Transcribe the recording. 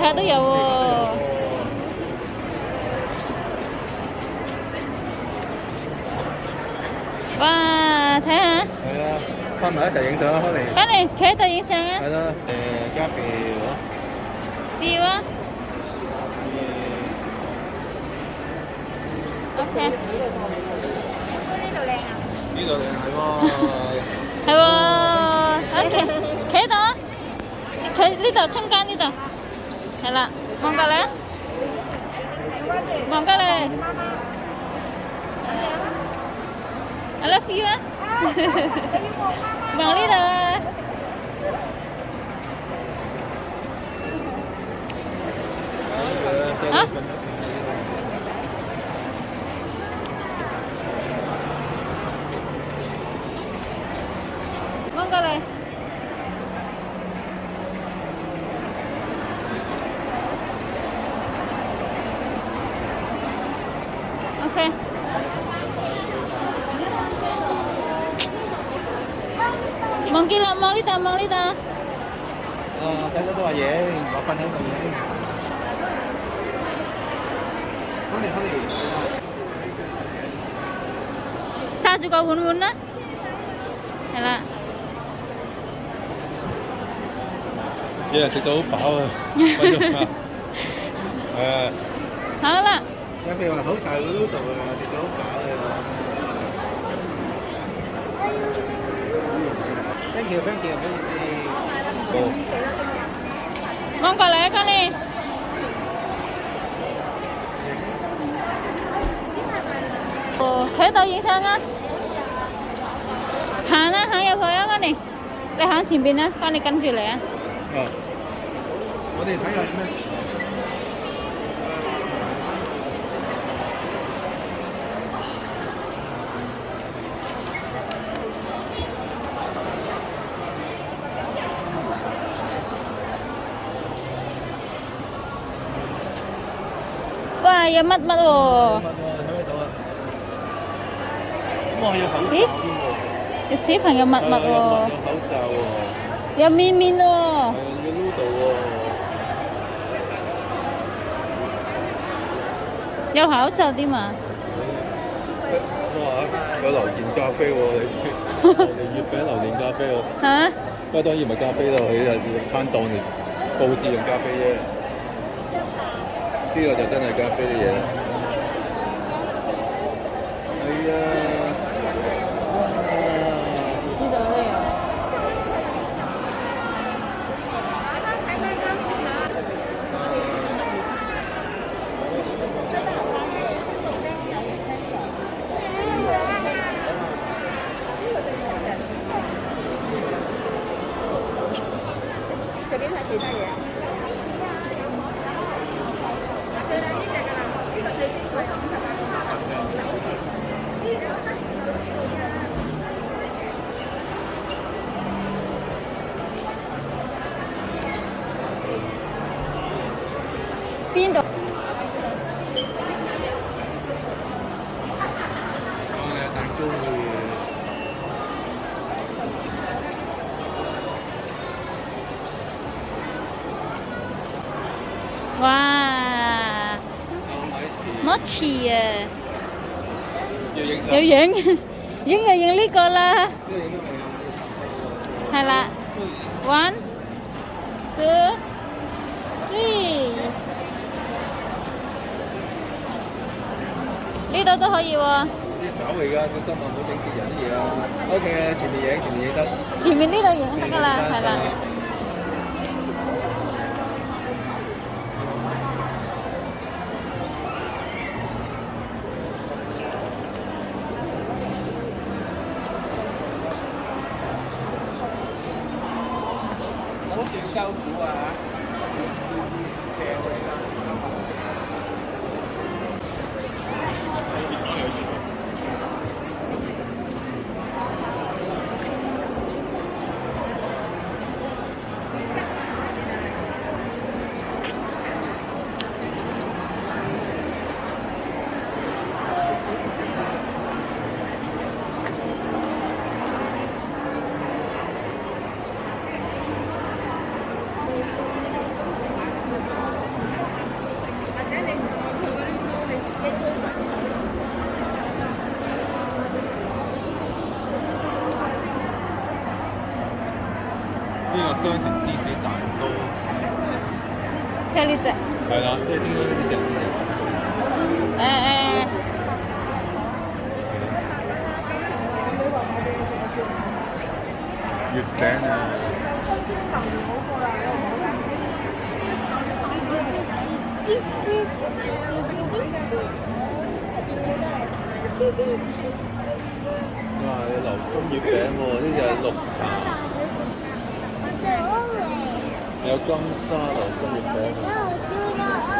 下都有喎。哇，睇下。 係啊，翻埋一齊影相啊，開嚟。 翻嚟企喺度影相啊。 係啦，加票。 笑啊。OK。呢度靚啊？ 呢度靚係喎。 係喎，OK，企喺度啊！企呢度中間呢度，係啦，望過嚟啊！望過嚟，I love you 啊！望呢度啊！啊！望過嚟。OK。望見啦，望呢度，望呢度。 細佬都話影，我瞓喺度影。 揸住個碗碗啦，係啦。 有人食到好飽啊！瞓咗覺。 好啦。 有譬如話好大嗰度啊，食到好飽啊！Thank you，thank you，唔好意思。 望過嚟啊，哥你。企喺度影相啊！行啦，行入去啊，哥你。你行前邊啦，哥你跟住嚟啊。 我哋睇下咩？ 哇！有乜乜喎？ 睇得到啊！哇！有口罩添喎。 有小朋友乜乜喎？ 有口罩喎。 有面面喎。 有 noodle 喎。 有口罩添嘛？ 哇！有榴蓮咖啡喎，你月餅榴蓮咖啡喎。 嚇？ 不過當然唔係咖啡咯，佢係攤檔嚟佈置用咖啡啫。呢個就真係咖啡嘅嘢啦。係啊！ 呢度都有。這邊係其他嘢。邊度？ 蛋糕哇！mochi 啊！ 要影影就影呢個啦。係啦 ，1 2 3，呢度都可以喎。 啲酒嚟㗎，小心啊！唔好整跌人啲嘢啊。OK， 前面影得。 前面呢度影得㗎啦，係啦。 好少收股啊！ 雙層芝士蛋糕。 即係呢隻。 係啦，即係呢隻。月餅啊！哇！有流心月餅喎，呢隻係綠茶，有金沙流心月餅。